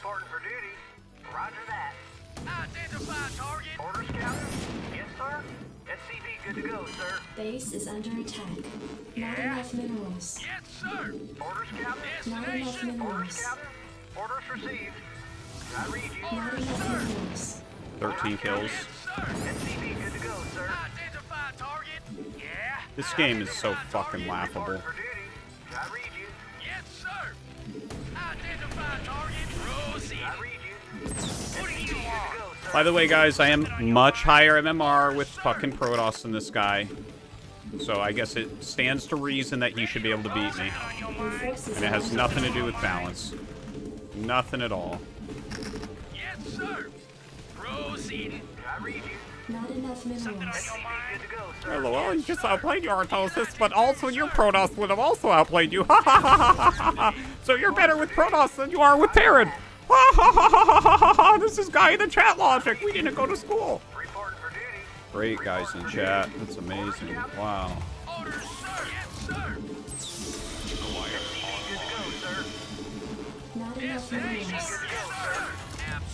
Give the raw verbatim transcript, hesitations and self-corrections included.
Reporting for duty. Roger that. Identify target. Order scout. Yes, sir. S C V good to go, sir. Base is under attack. Not Yeah. enough minerals. Yes, sir. Order scout. Not enough Destination. Order minerals. scout. Orders received. I read you. Not Orders, enough sir. minerals. thirteen kills. Yes, sir. S C V good to go, sir. Identify target. Yeah. This game is so fucking laughable. Reporting for duty. I read you. Yes, sir. Identify target. Proceed. I read you. What do you want? By the way, guys, I am much higher M M R with fucking Protoss than this guy. So I guess it stands to reason that he should be able to beat me. On your Your mind. forces And it are has under nothing to attack. do with balance. Nothing at all. Yes, sir. Proceed. I read you. Not enough Something on minerals. your mind. Good to go, sir. Well, you just outplayed your Artosis, but also your Protoss would have also outplayed you. Ha ha ha ha ha ha! So you're better with Protoss than you are with Terran. Ha ha ha ha ha ha ha! This is guy in the chat logic. We didn't go to school. Reporting for duty. Great guys in chat. That's amazing. Wow. Orders, sir. Yes, sir. Good to go, sir. Not enough minerals. Destination. Yes,